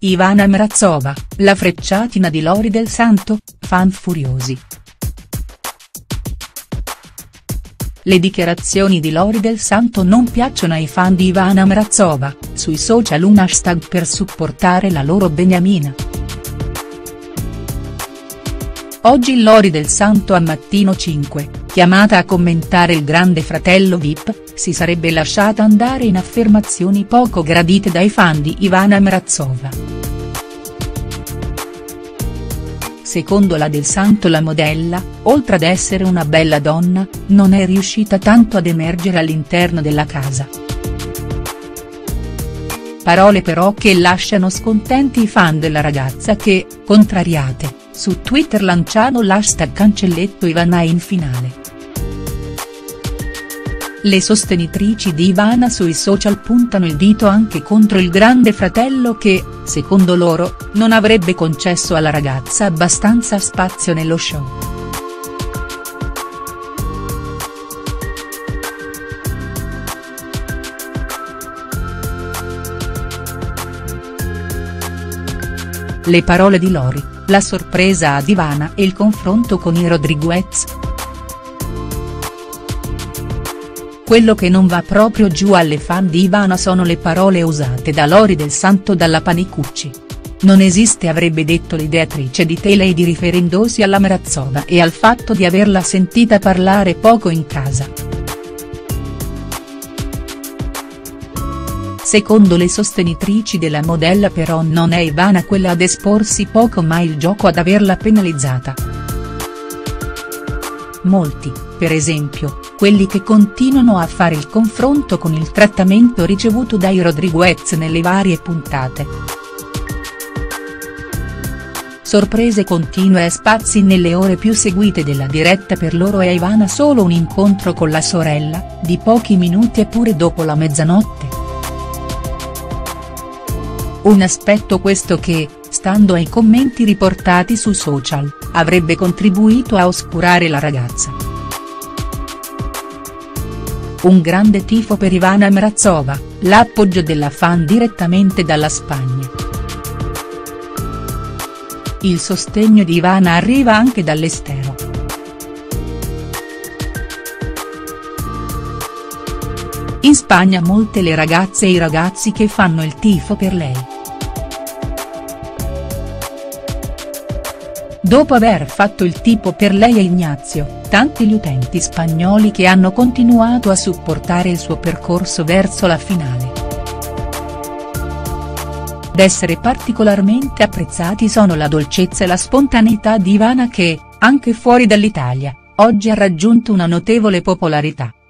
Ivana Mrazova, la frecciatina di Lori Del Santo, fan furiosi. Le dichiarazioni di Lori Del Santo non piacciono ai fan di Ivana Mrazova, sui social un hashtag per supportare la loro beniamina. Oggi Lori Del Santo a Mattino 5, chiamata a commentare il Grande Fratello VIP, si sarebbe lasciata andare in affermazioni poco gradite dai fan di Ivana Mrazova. Secondo la Del Santo la modella, oltre ad essere una bella donna, non è riuscita tanto ad emergere all'interno della casa. Parole però che lasciano scontenti i fan della ragazza che, contrariate, su Twitter lanciano l'hashtag cancelletto Ivana in finale. Le sostenitrici di Ivana sui social puntano il dito anche contro il Grande Fratello che, secondo loro, non avrebbe concesso alla ragazza abbastanza spazio nello show. Le parole di Lori, la sorpresa ad Ivana e il confronto con i Rodriguez. Quello che non va proprio giù alle fan di Ivana sono le parole usate da Lori Del Santo dalla Panicucci. Non esiste, avrebbe detto l'ideatrice di Teledi riferendosi alla Mrazova e al fatto di averla sentita parlare poco in casa. Secondo le sostenitrici della modella però non è Ivana quella ad esporsi poco ma il gioco ad averla penalizzata. Molti, per esempio, quelli che continuano a fare il confronto con il trattamento ricevuto dai Rodriguez nelle varie puntate. Sorprese continue e spazi nelle ore più seguite della diretta. Per loro è Ivana solo un incontro con la sorella, di pochi minuti eppure dopo la mezzanotte. Un aspetto questo che, stando ai commenti riportati su social, avrebbe contribuito a oscurare la ragazza. Un grande tifo per Ivana Mrazova, l'appoggio della fan direttamente dalla Spagna. Il sostegno di Ivana arriva anche dall'estero. In Spagna molte le ragazze e i ragazzi che fanno il tifo per lei. Dopo aver fatto il tifo per lei e Ignazio, tanti gli utenti spagnoli che hanno continuato a supportare il suo percorso verso la finale. Ad essere particolarmente apprezzati sono la dolcezza e la spontaneità di Ivana che, anche fuori dall'Italia, oggi ha raggiunto una notevole popolarità.